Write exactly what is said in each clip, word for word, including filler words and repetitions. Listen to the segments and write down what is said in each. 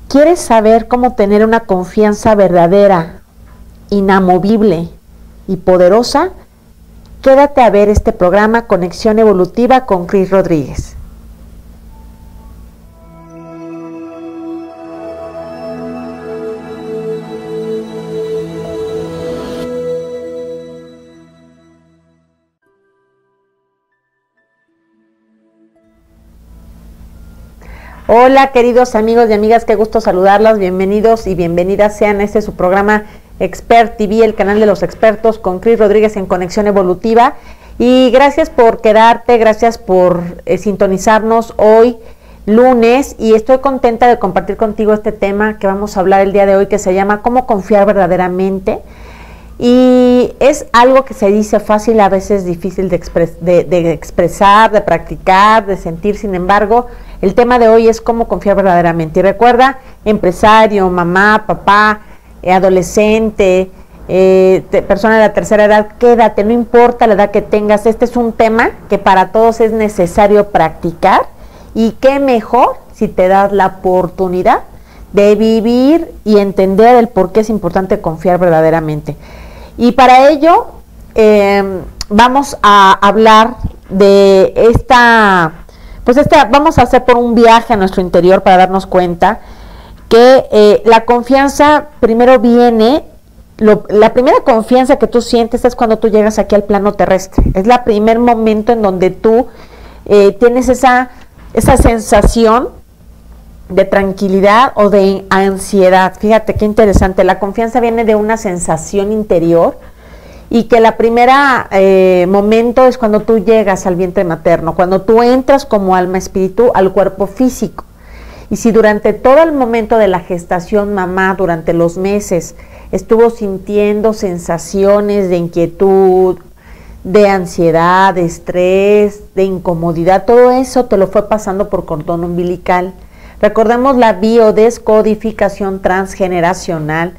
¿Quieres saber cómo tener una confianza verdadera, inamovible y poderosa? Quédate a ver este programa Conexión Evolutiva con Cris Rodríguez. Hola queridos amigos y amigas, qué gusto saludarlas, bienvenidos y bienvenidas sean a este su programa Expert T V, el canal de los expertos con Cris Rodríguez en Conexión Evolutiva. Y gracias por quedarte, gracias por eh, sintonizarnos hoy lunes, y estoy contenta de compartir contigo este tema que vamos a hablar el día de hoy, que se llama ¿Cómo confiar verdaderamente? Y es algo que se dice fácil, a veces difícil de, expres de, de expresar, de practicar, de sentir. Sin embargo, el tema de hoy es cómo confiar verdaderamente. Y recuerda, empresario, mamá, papá, eh, adolescente, eh, te, persona de la tercera edad, quédate, no importa la edad que tengas. Este es un tema que para todos es necesario practicar, y qué mejor si te das la oportunidad de vivir y entender el por qué es importante confiar verdaderamente. Y para ello eh, vamos a hablar de esta, pues esta, vamos a hacer por un viaje a nuestro interior para darnos cuenta que eh, la confianza primero viene, lo, la primera confianza que tú sientes es cuando tú llegas aquí al plano terrestre. Es el primer momento en donde tú eh, tienes esa, esa sensación de tranquilidad o de ansiedad. Fíjate qué interesante, la confianza viene de una sensación interior, y que la primera eh, momento es cuando tú llegas al vientre materno, cuando tú entras como alma espíritu al cuerpo físico. Y si durante todo el momento de la gestación mamá, durante los meses, estuvo sintiendo sensaciones de inquietud, de ansiedad, de estrés, de incomodidad, todo eso te lo fue pasando por cordón umbilical. Recordemos, la biodescodificación transgeneracional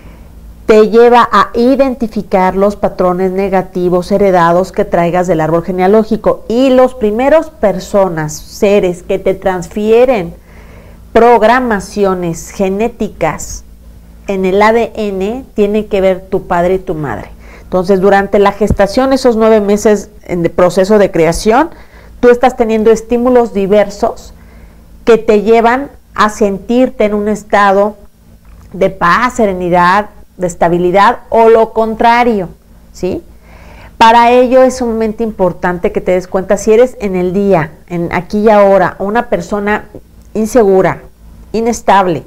te lleva a identificar los patrones negativos heredados que traigas del árbol genealógico, y los primeros personas, seres que te transfieren programaciones genéticas en el A D N tiene que ver tu padre y tu madre. Entonces, durante la gestación, esos nueve meses en el proceso de creación, tú estás teniendo estímulos diversos que te llevan a sentirte en un estado de paz, serenidad, de estabilidad, o lo contrario, ¿sí? Para ello es sumamente importante que te des cuenta si eres en el día, en aquí y ahora, una persona insegura, inestable,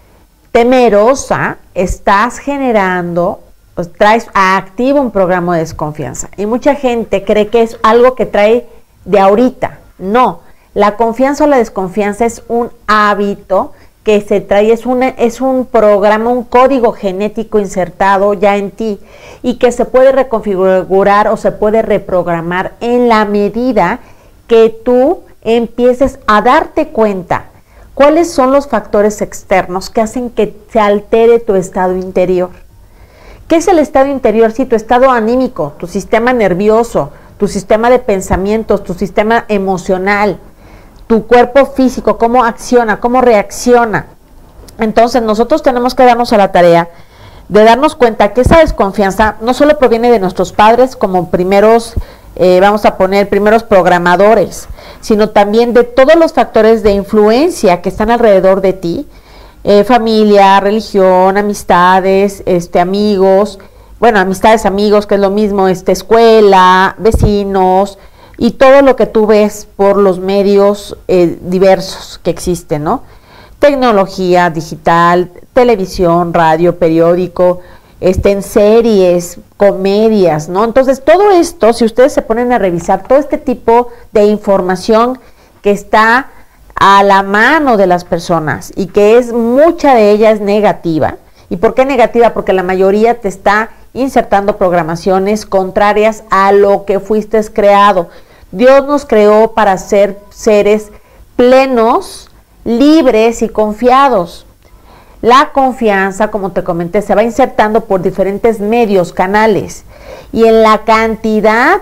temerosa, estás generando, pues, traes activo un programa de desconfianza. Y mucha gente cree que es algo que trae de ahorita. No. La confianza o la desconfianza es un hábito que se trae, es, una, es un programa, un código genético insertado ya en ti, y que se puede reconfigurar o se puede reprogramar en la medida que tú empieces a darte cuenta cuáles son los factores externos que hacen que se altere tu estado interior. ¿Qué es el estado interior? Sí, tu estado anímico, tu sistema nervioso, tu sistema de pensamientos, tu sistema emocional, tu cuerpo físico, cómo acciona, cómo reacciona. Entonces nosotros tenemos que darnos a la tarea de darnos cuenta que esa desconfianza no solo proviene de nuestros padres como primeros, eh, vamos a poner, primeros programadores, sino también de todos los factores de influencia que están alrededor de ti, eh, familia, religión, amistades, este, amigos, bueno, amistades, amigos, que es lo mismo, este, escuela, vecinos, y todo lo que tú ves por los medios eh, diversos que existen, ¿no? Tecnología digital, televisión, radio, periódico, este, en series, comedias, ¿no? Entonces, todo esto, si ustedes se ponen a revisar, todo este tipo de información que está a la mano de las personas, y que es, mucha de ella es negativa. ¿Y por qué negativa? Porque la mayoría te está insertando programaciones contrarias a lo que fuiste creado. Dios nos creó para ser seres plenos, libres y confiados. La confianza, como te comenté, se va insertando por diferentes medios, canales, y en la cantidad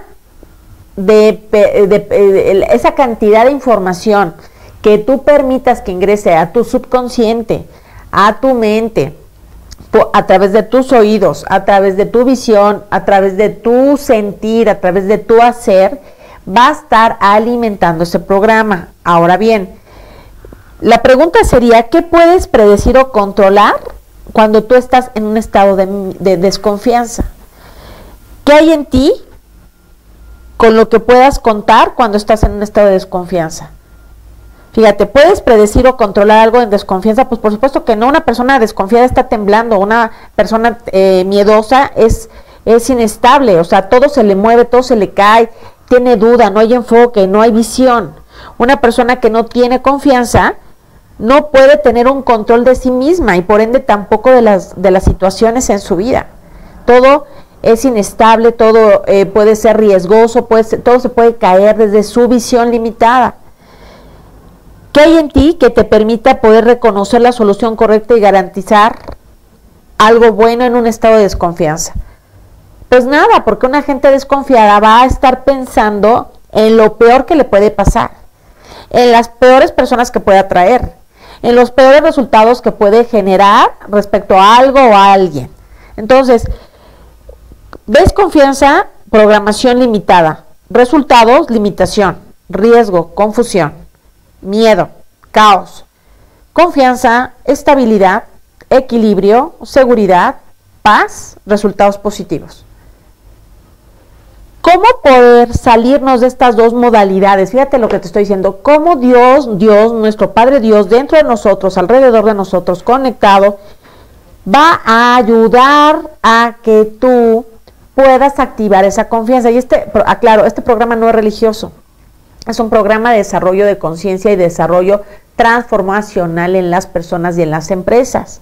de, de, de, de esa cantidad de información que tú permitas que ingrese a tu subconsciente, a tu mente, a través de tus oídos, a través de tu visión, a través de tu sentir, a través de tu hacer, va a estar alimentando ese programa. Ahora bien, la pregunta sería, ¿qué puedes predecir o controlar cuando tú estás en un estado de, de desconfianza? ¿Qué hay en ti con lo que puedas contar cuando estás en un estado de desconfianza? Fíjate, ¿puedes predecir o controlar algo en desconfianza? Pues por supuesto que no. Una persona desconfiada está temblando, una persona eh, miedosa es, es inestable, o sea, todo se le mueve, todo se le cae, tiene duda, no hay enfoque, no hay visión. Una persona que no tiene confianza no puede tener un control de sí misma y por ende tampoco de las, de las situaciones en su vida. Todo es inestable, todo eh, puede ser riesgoso, puede ser, todo se puede caer desde su visión limitada. ¿Qué hay en ti que te permita poder reconocer la solución correcta y garantizar algo bueno en un estado de desconfianza? Pues nada, porque una gente desconfiada va a estar pensando en lo peor que le puede pasar, en las peores personas que puede atraer, en los peores resultados que puede generar respecto a algo o a alguien. Entonces, desconfianza, programación limitada, resultados, limitación, riesgo, confusión, miedo, caos, confianza, estabilidad, equilibrio, seguridad, paz, resultados positivos. ¿Cómo poder salirnos de estas dos modalidades? Fíjate lo que te estoy diciendo. ¿Cómo Dios, Dios, nuestro Padre Dios, dentro de nosotros, alrededor de nosotros, conectado, va a ayudar a que tú puedas activar esa confianza? Y este, aclaro, este programa no es religioso. Es un programa de desarrollo de conciencia y desarrollo transformacional en las personas y en las empresas.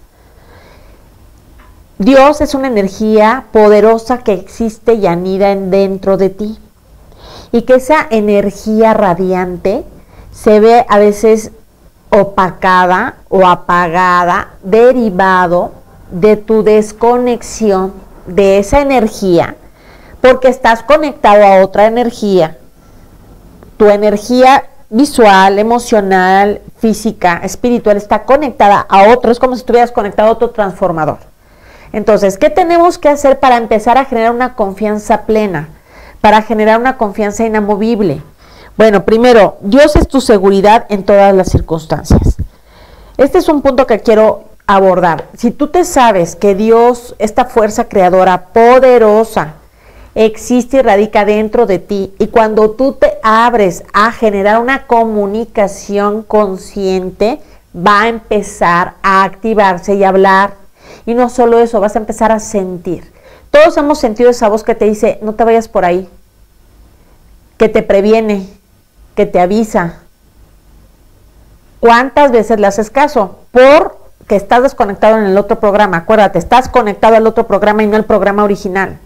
Dios es una energía poderosa que existe y anida en dentro de ti. Y que esa energía radiante se ve a veces opacada o apagada, derivado de tu desconexión de esa energía, porque estás conectado a otra energía. Tu energía visual, emocional, física, espiritual está conectada a otro, es como si estuvieras conectado a otro transformador. Entonces, ¿qué tenemos que hacer para empezar a generar una confianza plena? Para generar una confianza inamovible. Bueno, primero, Dios es tu seguridad en todas las circunstancias. Este es un punto que quiero abordar. Si tú te sabes que Dios, esta fuerza creadora poderosa, existe y radica dentro de ti, y cuando tú te abres a generar una comunicación consciente, va a empezar a activarse y a hablar. Y no solo eso, vas a empezar a sentir. Todos hemos sentido esa voz que te dice, no te vayas por ahí, que te previene, que te avisa. ¿Cuántas veces le haces caso? Porque estás desconectado en el otro programa. Acuérdate, estás conectado al otro programa y no al programa original.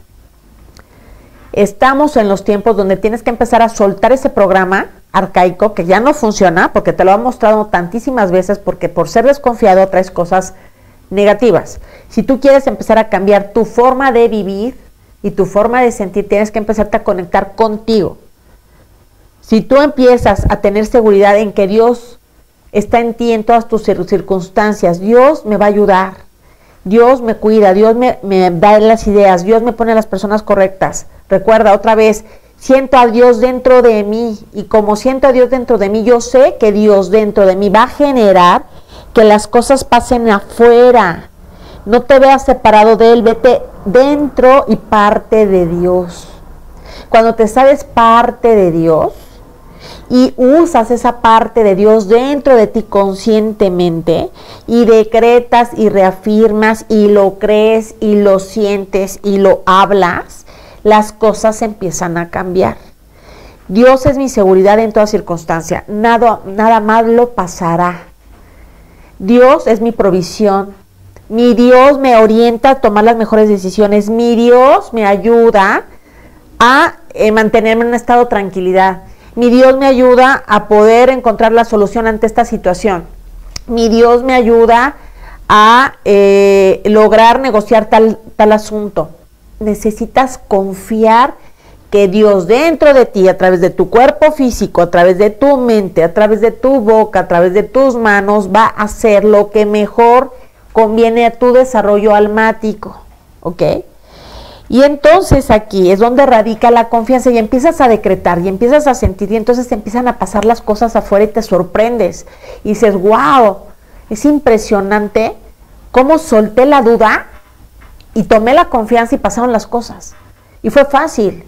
Estamos en los tiempos donde tienes que empezar a soltar ese programa arcaico que ya no funciona, porque te lo han mostrado tantísimas veces, porque por ser desconfiado traes cosas negativas. Si tú quieres empezar a cambiar tu forma de vivir y tu forma de sentir, tienes que empezarte a conectar contigo. Si tú empiezas a tener seguridad en que Dios está en ti en todas tus circunstancias, Dios me va a ayudar, Dios me cuida, Dios me, me da las ideas, Dios me pone a las personas correctas. Recuerda otra vez, siento a Dios dentro de mí, y como siento a Dios dentro de mí, yo sé que Dios dentro de mí va a generar que las cosas pasen afuera. No te veas separado de Él, vete dentro y parte de Dios. Cuando te sabes parte de Dios y usas esa parte de Dios dentro de ti conscientemente y decretas y reafirmas y lo crees y lo sientes y lo hablas, las cosas empiezan a cambiar. Dios es mi seguridad en toda circunstancia, nada, nada malo pasará. Dios es mi provisión, mi Dios me orienta a tomar las mejores decisiones, mi Dios me ayuda a eh, mantenerme en un estado de tranquilidad, mi Dios me ayuda a poder encontrar la solución ante esta situación, mi Dios me ayuda a eh, lograr negociar tal, tal asunto. Necesitas confiar que Dios dentro de ti, a través de tu cuerpo físico, a través de tu mente, a través de tu boca, a través de tus manos, va a hacer lo que mejor conviene a tu desarrollo almático, ¿ok? Y entonces aquí es donde radica la confianza y empiezas a decretar y empiezas a sentir y entonces te empiezan a pasar las cosas afuera y te sorprendes y dices, wow, es impresionante cómo solté la duda y tomé la confianza y pasaron las cosas. Y fue fácil.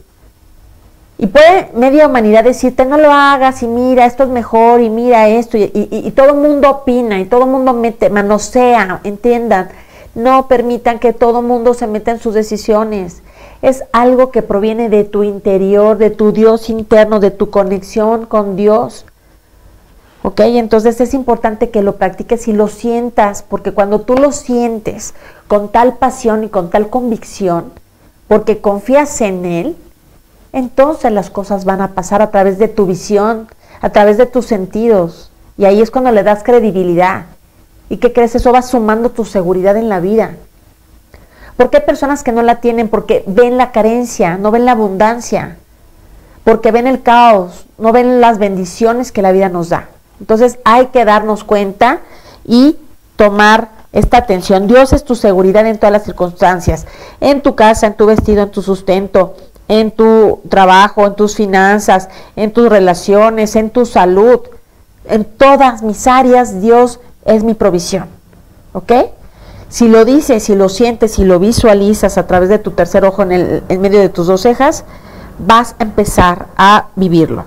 Y puede media humanidad decirte, no lo hagas, y mira, esto es mejor, y mira esto, y, y, y todo el mundo opina, y todo el mundo mete, manosea, entiendan. No permitan que todo el mundo se meta en sus decisiones. Es algo que proviene de tu interior, de tu Dios interno, de tu conexión con Dios. ¿Ok? Entonces es importante que lo practiques y lo sientas, porque cuando tú lo sientes con tal pasión y con tal convicción, porque confías en Él, entonces las cosas van a pasar a través de tu visión, a través de tus sentidos. Y ahí es cuando le das credibilidad. ¿Y qué crees? Eso va sumando tu seguridad en la vida. ¿Por qué hay personas que no la tienen? Porque ven la carencia, no ven la abundancia. Porque ven el caos, no ven las bendiciones que la vida nos da. Entonces hay que darnos cuenta y tomar esta atención. Dios es tu seguridad en todas las circunstancias. En tu casa, en tu vestido, en tu sustento, en tu trabajo, en tus finanzas, en tus relaciones, en tu salud. En todas mis áreas, Dios es mi provisión. ¿Ok? Si lo dices, si lo sientes, si lo visualizas a través de tu tercer ojo en, el, en medio de tus dos cejas, vas a empezar a vivirlo.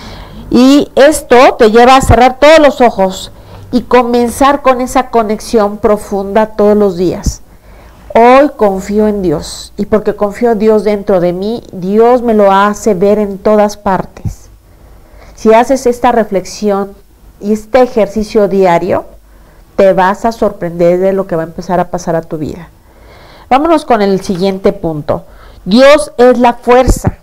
Y esto te lleva a cerrar todos los ojos y comenzar con esa conexión profunda todos los días. Hoy confío en Dios, y porque confío en Dios dentro de mí, Dios me lo hace ver en todas partes. Si haces esta reflexión y este ejercicio diario, te vas a sorprender de lo que va a empezar a pasar a tu vida. Vámonos con el siguiente punto. Dios es la fuerza.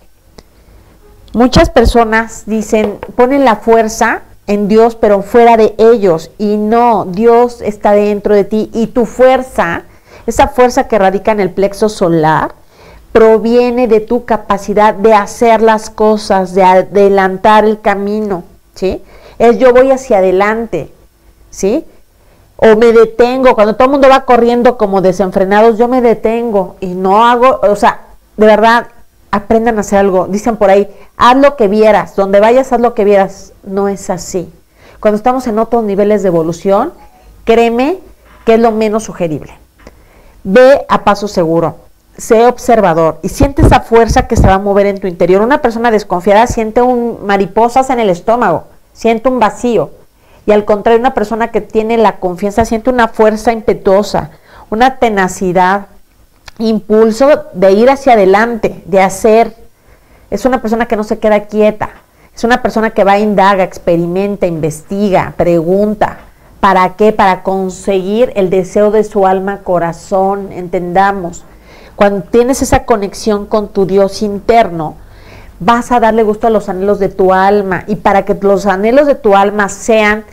Muchas personas dicen, ponen la fuerza en Dios, pero fuera de ellos. Y no, Dios está dentro de ti. Y tu fuerza, esa fuerza que radica en el plexo solar, proviene de tu capacidad de hacer las cosas, de adelantar el camino, ¿sí? Es yo voy hacia adelante, ¿sí? O me detengo, cuando todo el mundo va corriendo como desenfrenados, yo me detengo y no hago, o sea, de verdad, aprendan a hacer algo. Dicen por ahí, haz lo que vieras, donde vayas haz lo que vieras. No es así. Cuando estamos en otros niveles de evolución, créeme que es lo menos sugerible. Ve a paso seguro, sé observador y siente esa fuerza que se va a mover en tu interior. Una persona desconfiada siente un mariposas en el estómago, siente un vacío. Y al contrario, una persona que tiene la confianza siente una fuerza impetuosa, una tenacidad, impulso de ir hacia adelante, de hacer. Es una persona que no se queda quieta. Es una persona que va, indaga, experimenta, investiga, pregunta. ¿Para qué? Para conseguir el deseo de su alma, corazón, entendamos. Cuando tienes esa conexión con tu Dios interno, vas a darle gusto a los anhelos de tu alma. Y para que los anhelos de tu alma sean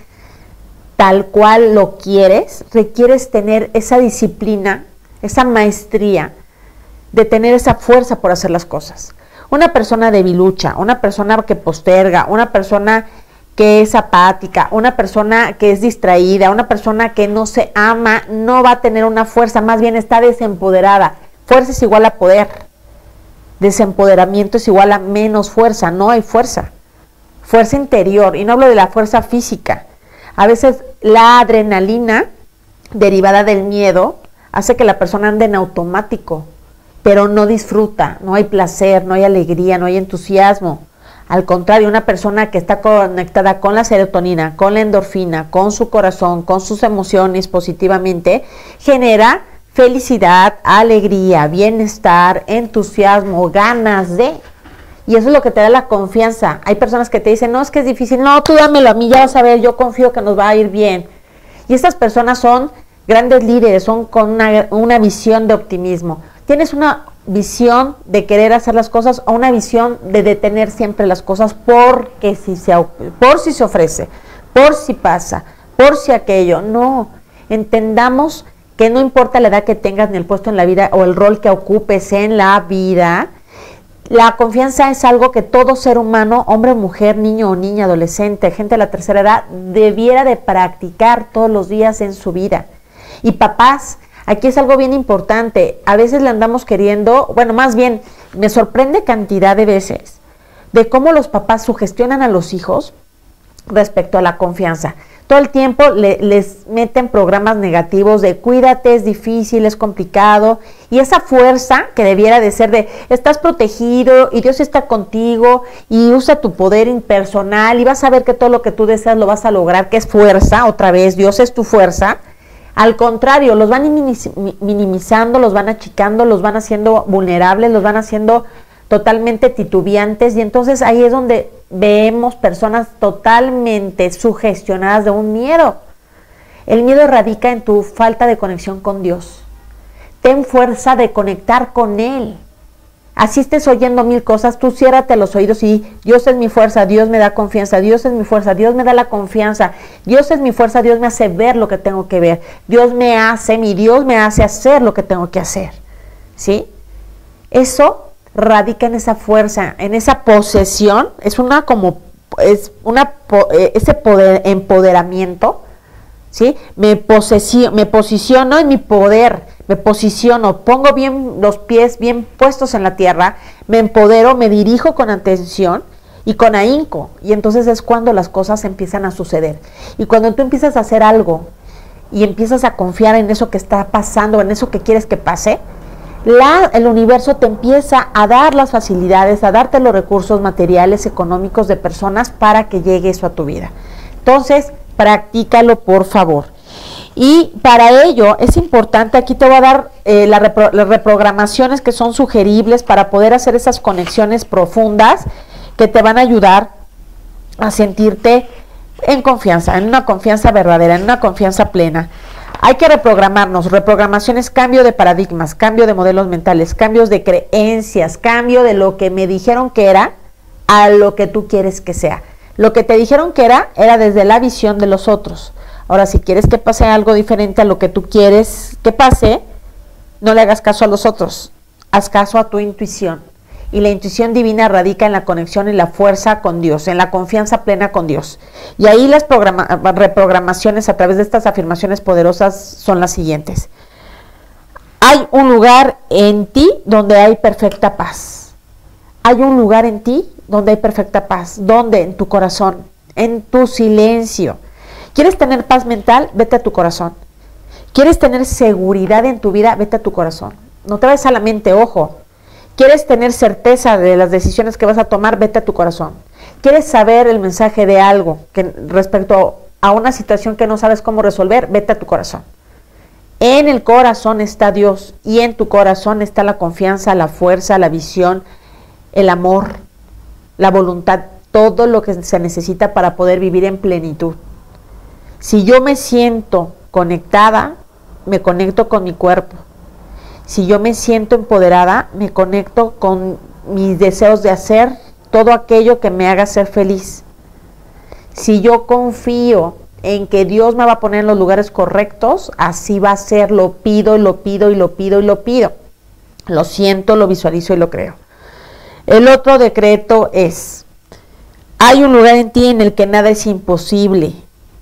tal cual lo quieres, requieres tener esa disciplina, esa maestría de tener esa fuerza por hacer las cosas. Una persona debilucha, una persona que posterga, una persona que es apática, una persona que es distraída, una persona que no se ama, no va a tener una fuerza, más bien está desempoderada. Fuerza es igual a poder. Desempoderamiento es igual a menos fuerza, no hay fuerza. Fuerza interior, y no hablo de la fuerza física. A veces la adrenalina derivada del miedo hace que la persona ande en automático, pero no disfruta, no hay placer, no hay alegría, no hay entusiasmo. Al contrario, una persona que está conectada con la serotonina, con la endorfina, con su corazón, con sus emociones positivamente, genera felicidad, alegría, bienestar, entusiasmo, ganas de... Y eso es lo que te da la confianza. Hay personas que te dicen, no, es que es difícil, no, tú dámelo a mí, ya vas a ver, yo confío que nos va a ir bien. Y estas personas son grandes líderes, son con una, una visión de optimismo. ¿Tienes una visión de querer hacer las cosas o una visión de detener siempre las cosas porque si se, por si se ofrece, por si pasa, por si aquello? No, entendamos que no importa la edad que tengas ni el puesto en la vida o el rol que ocupes en la vida, la confianza es algo que todo ser humano, hombre, mujer, niño o niña, adolescente, gente de la tercera edad, debiera de practicar todos los días en su vida. Y papás, aquí es algo bien importante, a veces le andamos queriendo, bueno, más bien, me sorprende cantidad de veces de cómo los papás sugestionan a los hijos respecto a la confianza. Todo el tiempo le, les meten programas negativos de cuídate, es difícil, es complicado, y esa fuerza que debiera de ser de estás protegido y Dios está contigo y usa tu poder impersonal y vas a ver que todo lo que tú deseas lo vas a lograr, que es fuerza, otra vez, Dios es tu fuerza. Al contrario, los van minimizando, los van achicando, los van haciendo vulnerables, los van haciendo totalmente titubeantes, y entonces ahí es donde vemos personas totalmente sugestionadas de un miedo. El miedo radica en tu falta de conexión con Dios. Ten fuerza de conectar con Él. Así estés oyendo mil cosas, tú ciérrate los oídos y Dios es mi fuerza, Dios me da confianza, Dios es mi fuerza, Dios me da la confianza, Dios es mi fuerza, Dios me hace ver lo que tengo que ver, Dios me hace, mi Dios me hace hacer lo que tengo que hacer. ¿Sí? Eso radica en esa fuerza, en esa posesión, es una como, es una, ese poder, empoderamiento, ¿sí? Me, posesio, me posiciono en mi poder, me posiciono, pongo bien los pies bien puestos en la tierra, me empodero, me dirijo con atención y con ahínco, y entonces es cuando las cosas empiezan a suceder. Y cuando tú empiezas a hacer algo y empiezas a confiar en eso que está pasando, en eso que quieres que pase, La, el universo te empieza a dar las facilidades, a darte los recursos materiales, económicos de personas para que llegue eso a tu vida. Entonces, practícalo, por favor. Y para ello es importante, aquí te voy a dar eh, la repro, las reprogramaciones que son sugeribles para poder hacer esas conexiones profundas que te van a ayudar a sentirte en confianza, en una confianza verdadera, en una confianza plena. Hay que reprogramarnos, reprogramaciones, cambio de paradigmas, cambio de modelos mentales, cambios de creencias, cambio de lo que me dijeron que era a lo que tú quieres que sea. Lo que te dijeron que era, era desde la visión de los otros. Ahora, si quieres que pase algo diferente a lo que tú quieres que pase, no le hagas caso a los otros, haz caso a tu intuición. Y la intuición divina radica en la conexión y la fuerza con Dios, en la confianza plena con Dios. Y ahí las reprogramaciones a través de estas afirmaciones poderosas son las siguientes. Hay un lugar en ti donde hay perfecta paz. Hay un lugar en ti donde hay perfecta paz. ¿Dónde? En tu corazón, en tu silencio. ¿Quieres tener paz mental? Vete a tu corazón. ¿Quieres tener seguridad en tu vida? Vete a tu corazón. No te vayas a la mente, ojo. ¿Quieres tener certeza de las decisiones que vas a tomar? Vete a tu corazón. ¿Quieres saber el mensaje de algo que, respecto a una situación que no sabes cómo resolver? Vete a tu corazón. En el corazón está Dios y en tu corazón está la confianza, la fuerza, la visión, el amor, la voluntad, todo lo que se necesita para poder vivir en plenitud. Si yo me siento conectada, me conecto con mi cuerpo. Si yo me siento empoderada, me conecto con mis deseos de hacer todo aquello que me haga ser feliz. Si yo confío en que Dios me va a poner en los lugares correctos, así va a ser, lo pido y lo pido y lo pido y lo pido. Lo siento, lo visualizo y lo creo. El otro decreto es, hay un lugar en ti en el que nada es imposible.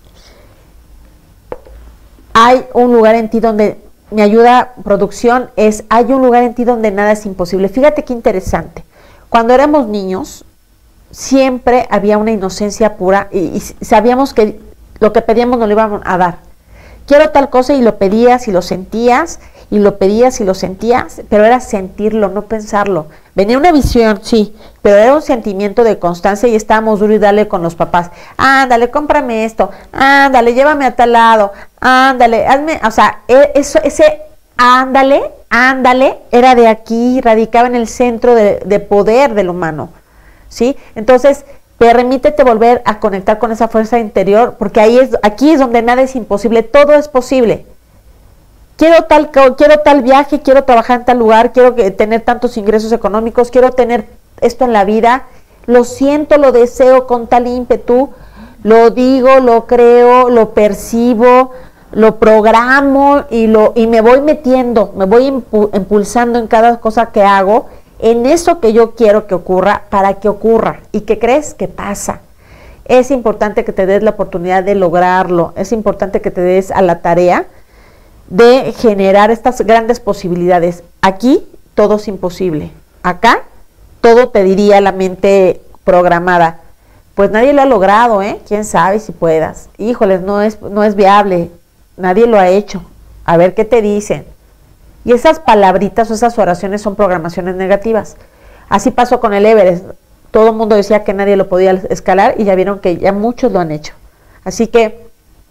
Hay un lugar en ti donde mi ayuda producción es, hay un lugar en ti donde nada es imposible. Fíjate qué interesante. Cuando éramos niños, siempre había una inocencia pura y, y sabíamos que lo que pedíamos nos lo iban a dar. Quiero tal cosa y lo pedías y lo sentías, y lo pedías y lo sentías, pero era sentirlo, no pensarlo. Venía una visión, sí, pero era un sentimiento de constancia y estábamos duro y dale con los papás. Ándale, cómprame esto, ándale, llévame a tal lado, ándale, hazme, o sea, eso, ese ándale, ándale, era de aquí, radicaba en el centro de, de poder del humano, ¿sí? Entonces, permítete volver a conectar con esa fuerza interior, porque ahí es, aquí es donde nada es imposible, todo es posible. Quiero tal, quiero tal viaje, quiero trabajar en tal lugar, quiero tener tantos ingresos económicos, quiero tener esto en la vida, lo siento, lo deseo con tal ímpetu, lo digo, lo creo, lo percibo, lo programo y, lo, y me voy metiendo, me voy impulsando en cada cosa que hago, en eso que yo quiero que ocurra, para que ocurra. ¿Y qué crees? Que pasa. Es importante que te des la oportunidad de lograrlo, es importante que te des a la tarea de generar estas grandes posibilidades. Aquí todo es imposible. Acá todo te diría la mente programada. Pues nadie lo ha logrado, ¿eh? ¿Quién sabe si puedas? Híjoles, no es, no es viable. Nadie lo ha hecho. A ver qué te dicen. Y esas palabritas o esas oraciones son programaciones negativas. Así pasó con el Everest. Todo el mundo decía que nadie lo podía escalar y ya vieron que ya muchos lo han hecho. Así que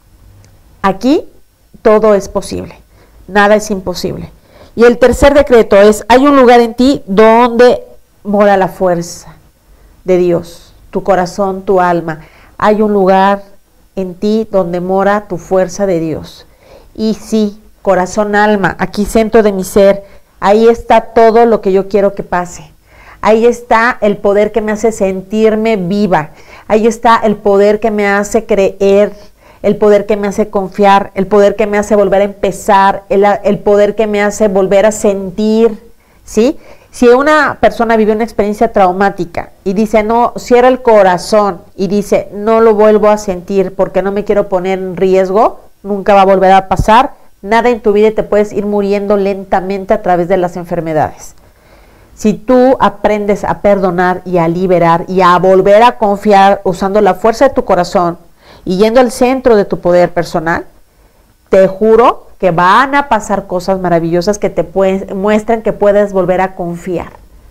aquí todo es posible. Nada es imposible. Y el tercer decreto es, hay un lugar en ti donde mora la fuerza de Dios, tu corazón, tu alma. Hay un lugar en ti donde mora tu fuerza de Dios. Y sí, corazón, alma, aquí centro de mi ser, ahí está todo lo que yo quiero que pase. Ahí está el poder que me hace sentirme viva. Ahí está el poder que me hace creer, el poder que me hace confiar, el poder que me hace volver a empezar, el, el poder que me hace volver a sentir, ¿sí? Si una persona vive una experiencia traumática y dice, no, cierra el corazón y dice, no lo vuelvo a sentir porque no me quiero poner en riesgo, nunca va a volver a pasar, nada en tu vida y te puedes ir muriendo lentamente a través de las enfermedades. Si tú aprendes a perdonar y a liberar y a volver a confiar usando la fuerza de tu corazón y yendo al centro de tu poder personal, te juro que van a pasar cosas maravillosas que te pueden, muestran que puedes volver a confiar,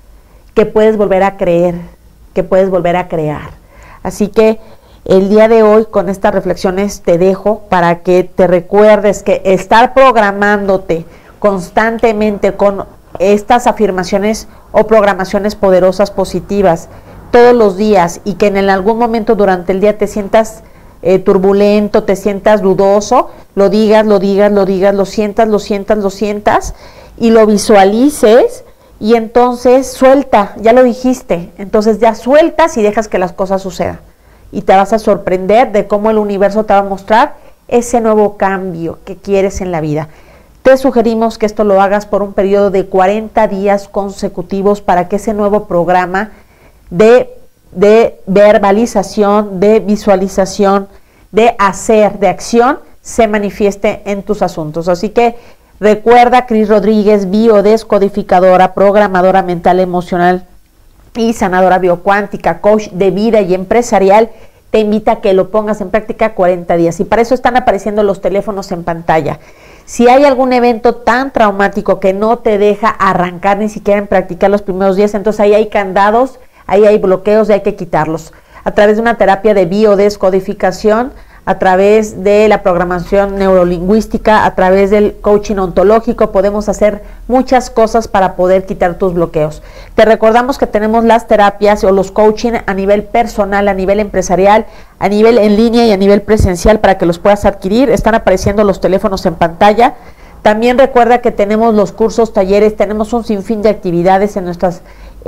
que puedes volver a creer, que puedes volver a crear. Así que el día de hoy con estas reflexiones te dejo para que te recuerdes que estar programándote constantemente con estas afirmaciones o programaciones poderosas positivas todos los días y que en algún momento durante el día te sientas eh, turbulento, te sientas dudoso, lo digas, lo digas, lo digas, lo sientas, lo sientas, lo sientas y lo visualices y entonces suelta, ya lo dijiste, entonces ya sueltas y dejas que las cosas sucedan y te vas a sorprender de cómo el universo te va a mostrar ese nuevo cambio que quieres en la vida. Te sugerimos que esto lo hagas por un periodo de cuarenta días consecutivos para que ese nuevo programa de, de verbalización, de visualización, de hacer, de acción, se manifieste en tus asuntos. Así que recuerda, Cris Rodríguez, biodescodificadora, programadora mental emocional y sanadora biocuántica, coach de vida y empresarial, te invita a que lo pongas en práctica cuarenta días. Y para eso están apareciendo los teléfonos en pantalla. Si hay algún evento tan traumático que no te deja arrancar ni siquiera en practicar los primeros días, entonces ahí hay candados, ahí hay bloqueos y hay que quitarlos. A través de una terapia de biodescodificación, a través de la programación neurolingüística, a través del coaching ontológico, podemos hacer muchas cosas para poder quitar tus bloqueos. Te recordamos que tenemos las terapias o los coaching a nivel personal, a nivel empresarial, a nivel en línea y a nivel presencial para que los puedas adquirir. Están apareciendo los teléfonos en pantalla. También recuerda que tenemos los cursos, talleres, tenemos un sinfín de actividades en nuestras,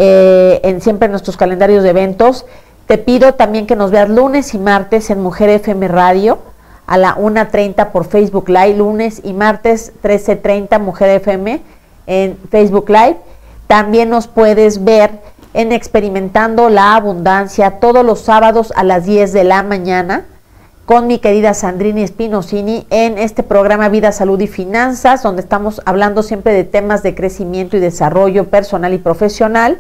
eh, en siempre en nuestros calendarios de eventos. Te pido también que nos veas lunes y martes en Mujer F M Radio a la una treinta por Facebook Live, lunes y martes trece treinta Mujer F M en Facebook Live. También nos puedes ver en Experimentando la Abundancia todos los sábados a las diez de la mañana con mi querida Sandrini Spinosini en este programa Vida, Salud y Finanzas, donde estamos hablando siempre de temas de crecimiento y desarrollo personal y profesional.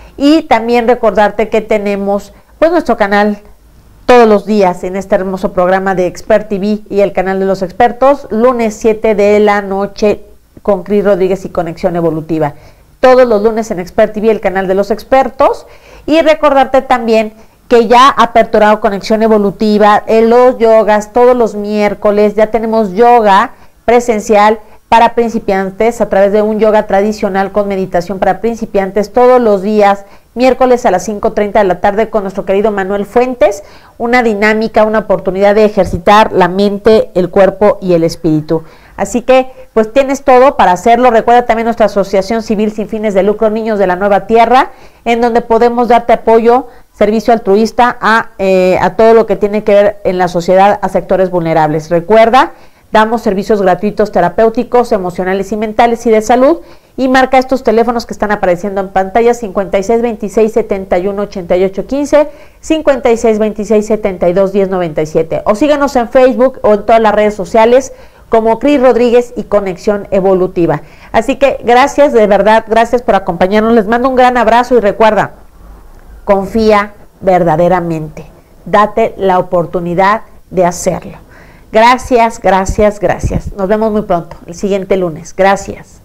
Y también recordarte que tenemos pues nuestro canal todos los días en este hermoso programa de Expert T V y el canal de los expertos, lunes siete de la noche con Cris Rodríguez y Conexión Evolutiva. Todos los lunes en Expert T V, el canal de los expertos. Y recordarte también que ya ha aperturado Conexión Evolutiva, en los yogas, todos los miércoles, ya tenemos yoga presencial para principiantes a través de un yoga tradicional con meditación para principiantes todos los días, miércoles a las cinco treinta de la tarde con nuestro querido Manuel Fuentes, una dinámica, una oportunidad de ejercitar la mente, el cuerpo y el espíritu. Así que pues tienes todo para hacerlo. Recuerda también nuestra asociación civil sin fines de lucro, Niños de la Nueva Tierra, en donde podemos darte apoyo, servicio altruista a, eh, a todo lo que tiene que ver en la sociedad a sectores vulnerables. Recuerda, damos servicios gratuitos terapéuticos, emocionales y mentales y de salud. Y marca estos teléfonos que están apareciendo en pantalla: cincuenta y seis veintiséis setenta y uno ochenta y ocho quince, cincuenta y seis veintiséis setenta y dos diez noventa y siete. O síganos en Facebook o en todas las redes sociales como Cris Rodríguez y Conexión Evolutiva. Así que gracias, de verdad, gracias por acompañarnos. Les mando un gran abrazo y recuerda, confía verdaderamente. Date la oportunidad de hacerlo. Gracias, gracias, gracias. Nos vemos muy pronto, el siguiente lunes. Gracias.